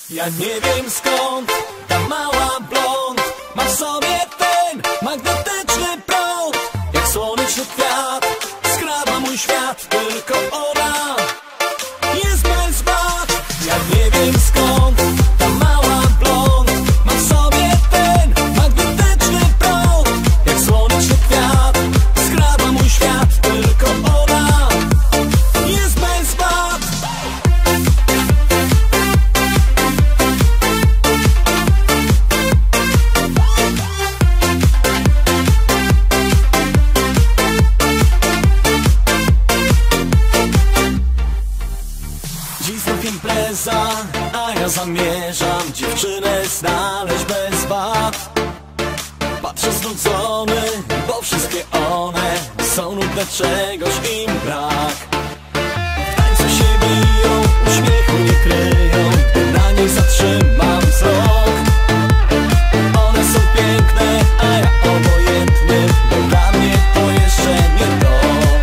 Ja nie wiem skąd ta mała blond ma w sobie ten magnetyczny prąd. Jak słoneczny kwiat skraba mój świat, tylko ona jest bez wad. Ja nie wiem skąd ta mała blond ma w sobie ten magnetyczny prąd. Jak słoneczny kwiat skraba mój świat, tylko ona jest bez wad. Dziś znów impreza, a ja zamierzam dziewczynę znaleźć bez wad. Patrzę znudzony, bo wszystkie one są nudne, czegoś im brak. W tańcu się biją, uśmiechu nie kryją, gdy na nich zatrzymam wzrok. One są piękne, a ja obojętny, bo dla mnie to jeszcze nie to.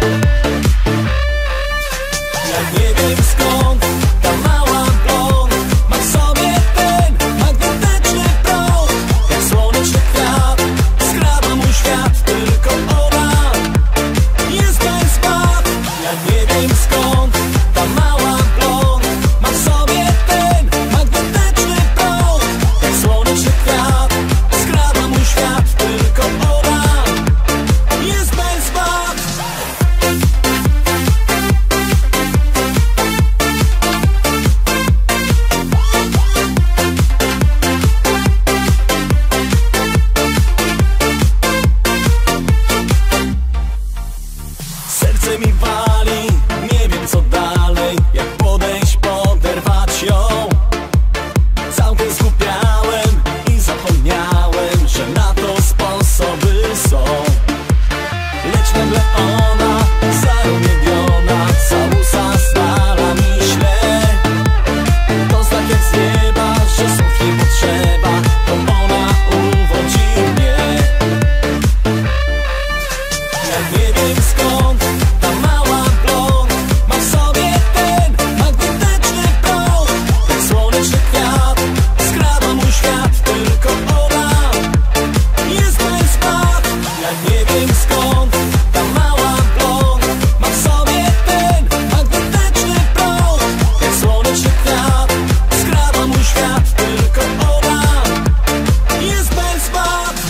Ja nie wiem skąd ta mała blond ma w sobie ten magnetyczny prąd. Jak słoneczny kwiat skraba mój świat, tylko ona jest bez wad. Ja nie wiem skąd ta mała blond ma w sobie ten magnetyczny prąd. Jak słoneczny kwiat skraba mój świat, tylko ona jest bez wad. Serce mi wali, nie wiem co dalej, jak podejść, poderwać ją. Całkiem skupiałem i zapomniałem, że na to sposoby są. Lecz nagle ona, zarumieniona, całusa stala mi śle. To znak jak z nieba, że słów nie potrzeba, to ona uwodzi mnie. Ja nie wiem skąd ta mała blond ma w sobie ten magnetyczny prąd. Jak słoneczny kwiat skraba mój świat, tylko ona jest bez wad. Ja nie wiem skąd ta mała blond ma w sobie ten magnetyczny prąd. Jak słoneczny kwiat skraba mój świat, tylko ona jest bez wad.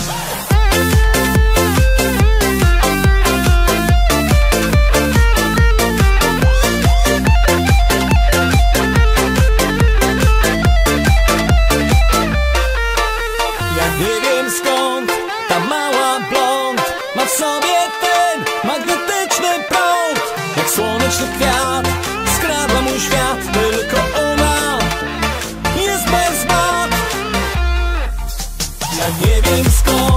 Ja nie wiem skąd ta mała blond ma w sobie ten magnetyczny prąd. Jak słoneczny kwiat skraba mój świat, tylko ona jest bez wad. Ja nie wiem skąd